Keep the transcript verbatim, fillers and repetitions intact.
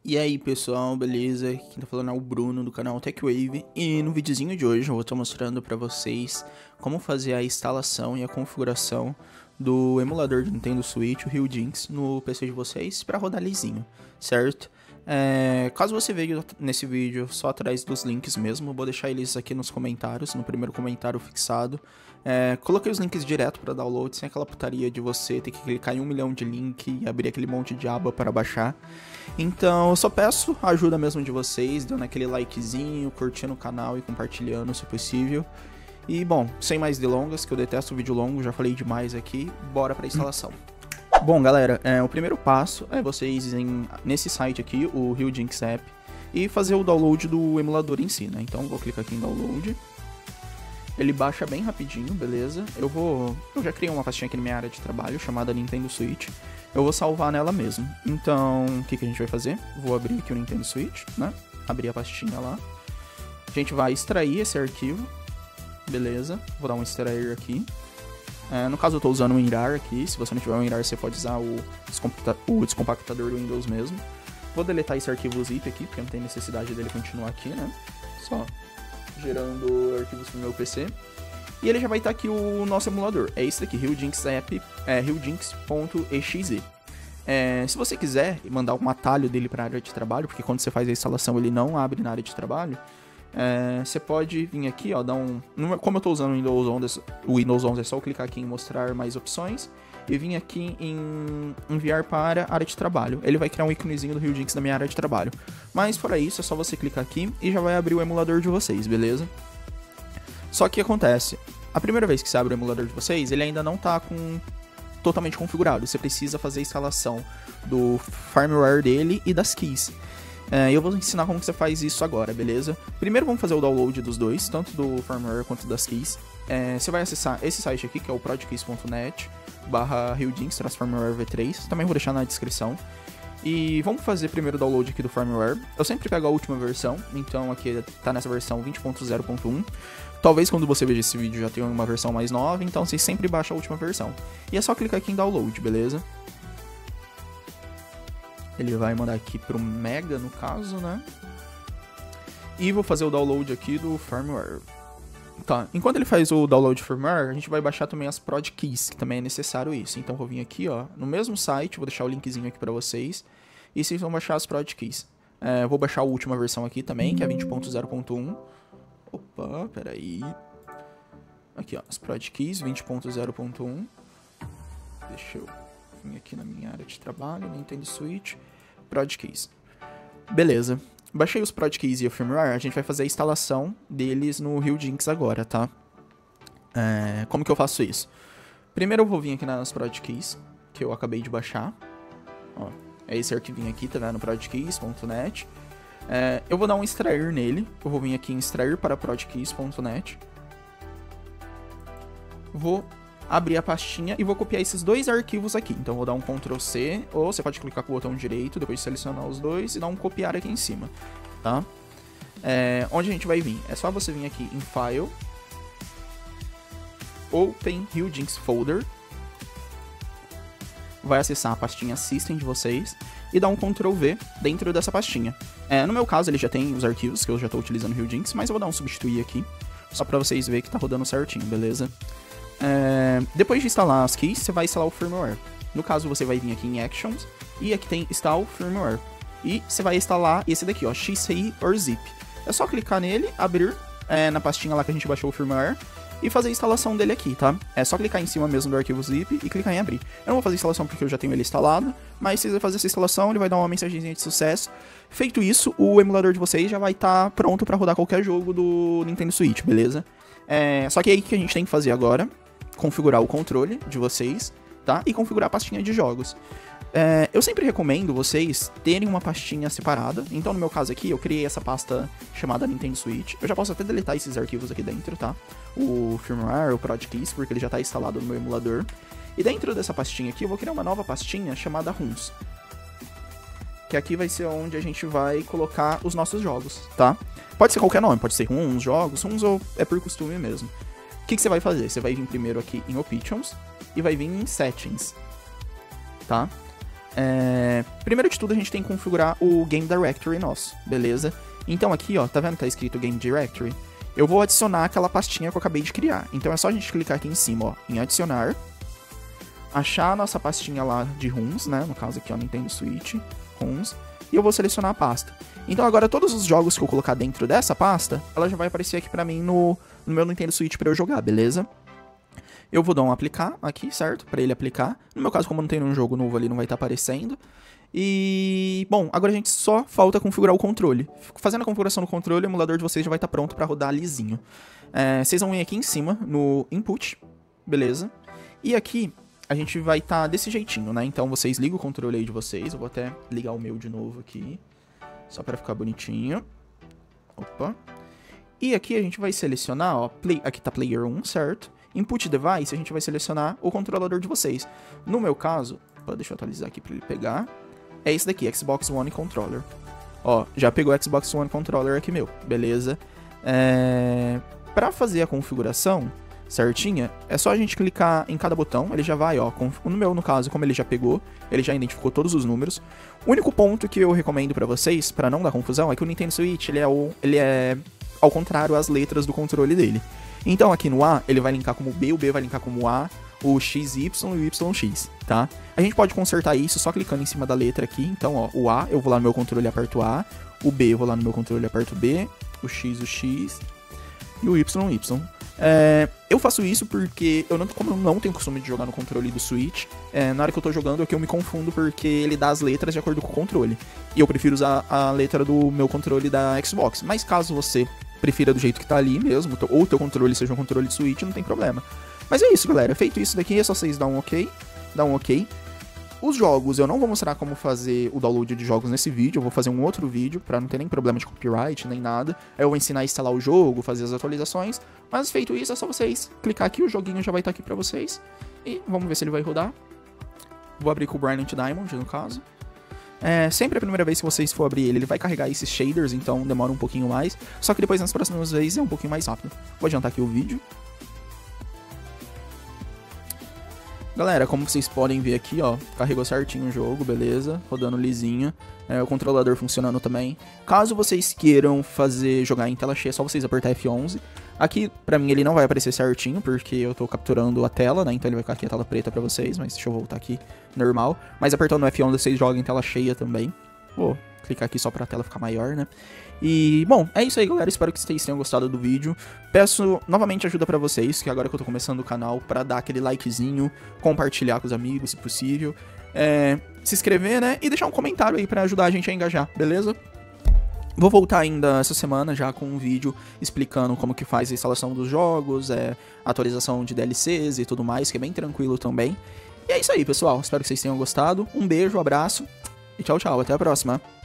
E aí pessoal, beleza? Quem tá falando é o Bruno do canal TechWave e no videozinho de hoje eu vou estar mostrando para vocês como fazer a instalação e a configuração do emulador de Nintendo Switch, o Ryujinx, no P C de vocês para rodar lisinho, certo? É, caso você veja nesse vídeo só atrás dos links mesmo, eu vou deixar eles aqui nos comentários, no primeiro comentário fixado. É, coloquei os links direto para download, sem aquela putaria de você ter que clicar em um milhão de link e abrir aquele monte de aba para baixar. Então eu só peço a ajuda mesmo de vocês, dando aquele likezinho, curtindo o canal e compartilhando se possível. E bom, sem mais delongas, que eu detesto vídeo longo, já falei demais aqui, bora para a instalação. Bom galera, é, o primeiro passo é vocês irem nesse site aqui, o Ryujinx App, e fazer o download do emulador em si, né? Então vou clicar aqui em download. Ele baixa bem rapidinho, beleza? Eu vou... Eu já criei uma pastinha aqui na minha área de trabalho, chamada Nintendo Switch. Eu vou salvar nela mesmo. Então, o que, que a gente vai fazer? Vou abrir aqui o Nintendo Switch, né? Abrir a pastinha lá. A gente vai extrair esse arquivo. Beleza? Vou dar um extrair aqui. É, no caso eu estou usando o WinRAR aqui. Se você não tiver o WinRAR, você pode usar o, descompacta... o descompactador do Windows mesmo. Vou deletar esse arquivo zip aqui, porque não tem necessidade dele continuar aqui, né? Só... gerando arquivos pro meu P C. E ele já vai estar aqui o nosso emulador. É esse daqui, Ryujinx App, é ryujinx.exe. É, se você quiser mandar um atalho dele para a área de trabalho, porque quando você faz a instalação ele não abre na área de trabalho, é, você pode vir aqui, ó, dar um... Como eu estou usando o Windows onze, o Windows onze é só eu clicar aqui em mostrar mais opções e vir aqui em enviar para a área de trabalho. Ele vai criar um íconezinho do Ryujinx na minha área de trabalho. Mas fora isso, é só você clicar aqui e já vai abrir o emulador de vocês, beleza? Só que o que acontece? A primeira vez que você abre o emulador de vocês, ele ainda não está com... totalmente configurado. Você precisa fazer a instalação do firmware dele e das keys. É, eu vou ensinar como que você faz isso agora, beleza? Primeiro vamos fazer o download dos dois, tanto do firmware quanto das keys. É, você vai acessar esse site aqui, que é o projkeys ponto net barra Ryujinx Firmware V três, também vou deixar na descrição. E vamos fazer primeiro o download aqui do firmware. Eu sempre pego a última versão, então aqui tá nessa versão vinte ponto zero ponto um. Talvez quando você veja esse vídeo já tenha uma versão mais nova, então você sempre baixa a última versão. E é só clicar aqui em download, beleza? Ele vai mandar aqui pro Mega, no caso, né? E vou fazer o download aqui do firmware. Tá, enquanto ele faz o download de firmware, a gente vai baixar também as prod keys, que também é necessário isso. Então vou vir aqui, ó, no mesmo site, vou deixar o linkzinho aqui pra vocês, e vocês vão baixar as prod keys. É, vou baixar a última versão aqui também, que é vinte ponto zero ponto um. Opa, peraí. Aqui, ó, as prod keys, vinte ponto zero ponto um. Deixa eu vir aqui na minha área de trabalho, Nintendo Switch, prod keys. Beleza. Baixei os prod keys e o firmware, a gente vai fazer a instalação deles no Ryujinx agora, tá? É, como que eu faço isso? Primeiro eu vou vir aqui nas prod keys, que eu acabei de baixar. Ó, é esse arquivinho aqui, tá vendo? projkeys ponto net. É, eu vou dar um extrair nele. Eu vou vir aqui em extrair para projkeys ponto net. Vou abrir a pastinha e vou copiar esses dois arquivos aqui. Então vou dar um control C, ou você pode clicar com o botão direito, depois selecionar os dois e dar um copiar aqui em cima, tá? É, onde a gente vai vir? É só você vir aqui em File, Open Ryujinx Folder, vai acessar a pastinha System de vocês e dar um control V dentro dessa pastinha. É, no meu caso ele já tem os arquivos que eu já estou utilizando no Ryujinx, mas eu vou dar um substituir aqui, só para vocês verem que tá rodando certinho, beleza? É, depois de instalar as keys, você vai instalar o firmware. No caso, você vai vir aqui em Actions e aqui tem Install Firmware. E você vai instalar esse daqui, ó, X C I or Zip. É só clicar nele, abrir é, na pastinha lá que a gente baixou o firmware e fazer a instalação dele aqui, tá? É só clicar em cima mesmo do arquivo zip e clicar em abrir. Eu não vou fazer a instalação porque eu já tenho ele instalado, mas se você fazer essa instalação, ele vai dar uma mensagenzinha de sucesso. Feito isso, o emulador de vocês já vai estar tá pronto para rodar qualquer jogo do Nintendo Switch, beleza? É, só que é aí que a gente tem que fazer agora, configurar o controle de vocês, tá? E configurar a pastinha de jogos. É, eu sempre recomendo vocês terem uma pastinha separada. Então, no meu caso aqui, eu criei essa pasta chamada Nintendo Switch. Eu já posso até deletar esses arquivos aqui dentro, tá? O firmware, o prod keys, porque ele já está instalado no meu emulador. E dentro dessa pastinha aqui, eu vou criar uma nova pastinha chamada ROMs. Que aqui vai ser onde a gente vai colocar os nossos jogos, tá? Pode ser qualquer nome, pode ser ROMs, jogos, ROMs é por costume mesmo. O que, que você vai fazer? Você vai vir primeiro aqui em Options e vai vir em Settings, tá? É... Primeiro de tudo, a gente tem que configurar o Game Directory nosso, beleza? Então aqui, ó, tá vendo que tá escrito Game Directory? Eu vou adicionar aquela pastinha que eu acabei de criar. Então é só a gente clicar aqui em cima, ó, em adicionar. Achar a nossa pastinha lá de ROMs, né? No caso aqui, ó, Nintendo Switch, ROMs. E eu vou selecionar a pasta. Então agora todos os jogos que eu colocar dentro dessa pasta, ela já vai aparecer aqui pra mim no, no meu Nintendo Switch pra eu jogar, beleza? Eu vou dar um aplicar aqui, certo? Pra ele aplicar. No meu caso, como não tem nenhum jogo novo ali, não vai estar aparecendo. E, bom, agora a gente só falta configurar o controle. Fazendo a configuração do controle, o emulador de vocês já vai estar pronto pra rodar lisinho. É, vocês vão vir aqui em cima, no Input, beleza? E aqui, a gente vai estar desse jeitinho, né? Então, vocês ligam o controle aí de vocês. Eu vou até ligar o meu de novo aqui, só pra ficar bonitinho. Opa. E aqui a gente vai selecionar, ó, play, aqui tá Player um, certo? Input Device, a gente vai selecionar o controlador de vocês. No meu caso, opa, deixa eu atualizar aqui pra ele pegar. É esse daqui, Xbox One Controller. Ó, já pegou o Xbox One Controller aqui meu, beleza? É... Pra fazer a configuração certinha, é só a gente clicar em cada botão, ele já vai, ó, no meu, no caso, como ele já pegou, ele já identificou todos os números. O único ponto que eu recomendo pra vocês, pra não dar confusão, é que o Nintendo Switch, ele é, o, ele é ao contrário às letras do controle dele. Então aqui no A, ele vai linkar como B, o B vai linkar como A, o X Y e o Y X, tá? A gente pode consertar isso só clicando em cima da letra aqui. Então, ó, o A, eu vou lá no meu controle e aperto A, o B, eu vou lá no meu controle e aperto B, o X, o X e o Y, o Y. É, eu faço isso porque, eu não, como eu não tenho costume de jogar no controle do Switch, é, na hora que eu tô jogando é que eu me confundo porque ele dá as letras de acordo com o controle. E eu prefiro usar a letra do meu controle da Xbox. Mas caso você prefira do jeito que tá ali mesmo, ou o teu controle seja um controle de Switch, não tem problema. Mas é isso, galera. Feito isso daqui, é só vocês dar um ok, dar um ok. Os jogos, eu não vou mostrar como fazer o download de jogos nesse vídeo, eu vou fazer um outro vídeo, pra não ter nem problema de copyright, nem nada. Aí eu vou ensinar a instalar o jogo, fazer as atualizações. Mas feito isso, é só vocês clicar aqui, o joguinho já vai estar aqui pra vocês. E vamos ver se ele vai rodar. Vou abrir com o Brilliant Diamond, no caso. É, sempre a primeira vez que vocês for abrir ele, ele vai carregar esses shaders, então demora um pouquinho mais. Só que depois nas próximas vezes é um pouquinho mais rápido. Vou adiantar aqui o vídeo. Galera, como vocês podem ver aqui, ó, carregou certinho o jogo, beleza, rodando lisinho, é, o controlador funcionando também. Caso vocês queiram fazer, jogar em tela cheia, é só vocês apertar F onze. Aqui, pra mim, ele não vai aparecer certinho, porque eu tô capturando a tela, né, então ele vai ficar aqui a tela preta pra vocês, mas deixa eu voltar aqui, normal. Mas apertando F onze, vocês jogam em tela cheia também. Vou clicar aqui só pra tela ficar maior, né. E, bom, é isso aí, galera, espero que vocês tenham gostado do vídeo. Peço novamente ajuda pra vocês, que agora que eu tô começando o canal, pra dar aquele likezinho, compartilhar com os amigos, se possível, é, se inscrever, né, e deixar um comentário aí pra ajudar a gente a engajar, beleza? Vou voltar ainda essa semana já com um vídeo explicando como que faz a instalação dos jogos, é, atualização de D L Cs e tudo mais, que é bem tranquilo também. E é isso aí, pessoal, espero que vocês tenham gostado, um beijo, um abraço e tchau, tchau, até a próxima.